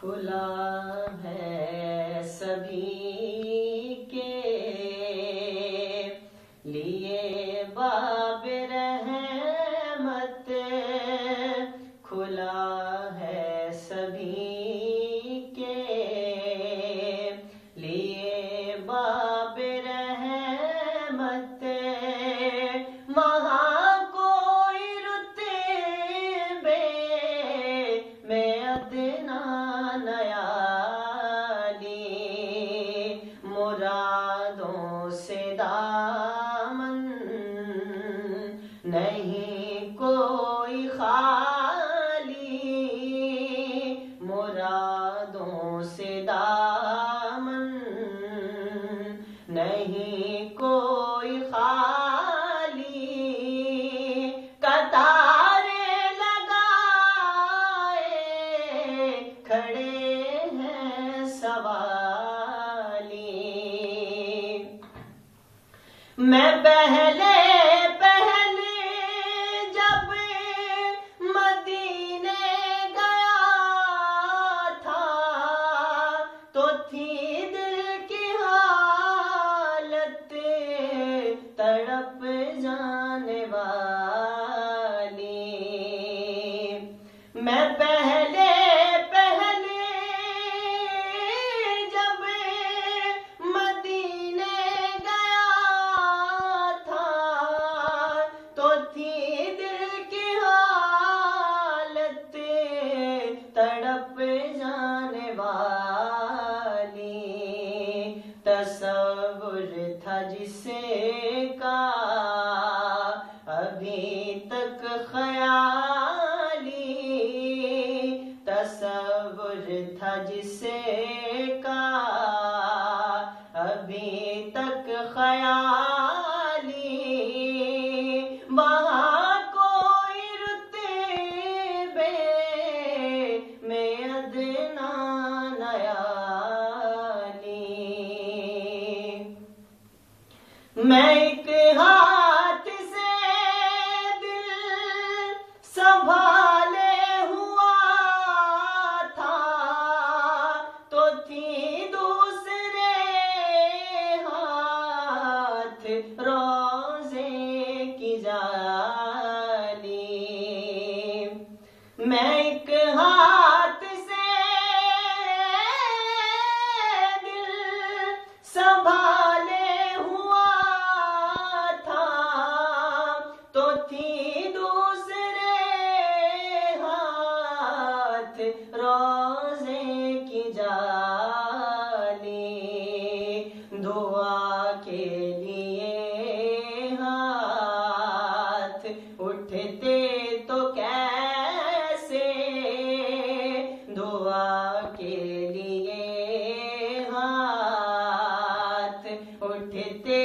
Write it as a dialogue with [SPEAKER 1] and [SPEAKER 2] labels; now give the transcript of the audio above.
[SPEAKER 1] खुला है सभी के लिए बाब रहमत, खुला है सभी के लिए बाब रहमत। वहाँ कोई रुतबे में अदना नयाली, मुरादों से दामन नहीं कोई खाली, मुरादों से दामन नहीं कोई खाली। कतारे लगाए खड़े हैं सवाली। मैं पहले जब मदीने गया था तो थी दिल की हालत तड़प जाने वाली। मैं पहले जब मदीने गया था तो थी दिल की हालत तड़प जाने वाली। तसव्वुर था जिसे का अभी तक ख्याली, तसव्वुर था जिसे का अभी तक ख्याली। वहाँ कोई रुतबे में अदना नयाली। मैं एक हाथ से दिल संभाले हुआ था तो थी दूसरे हाथ रोज़े की जाली। मैं एक हाथ से दिल संभाले हुआ था तो थी दूसरे हाथ रोज़े की जाली। दुआ के लिए हाथ उठते तो कैसे, दुआ के लिए हाथ उठते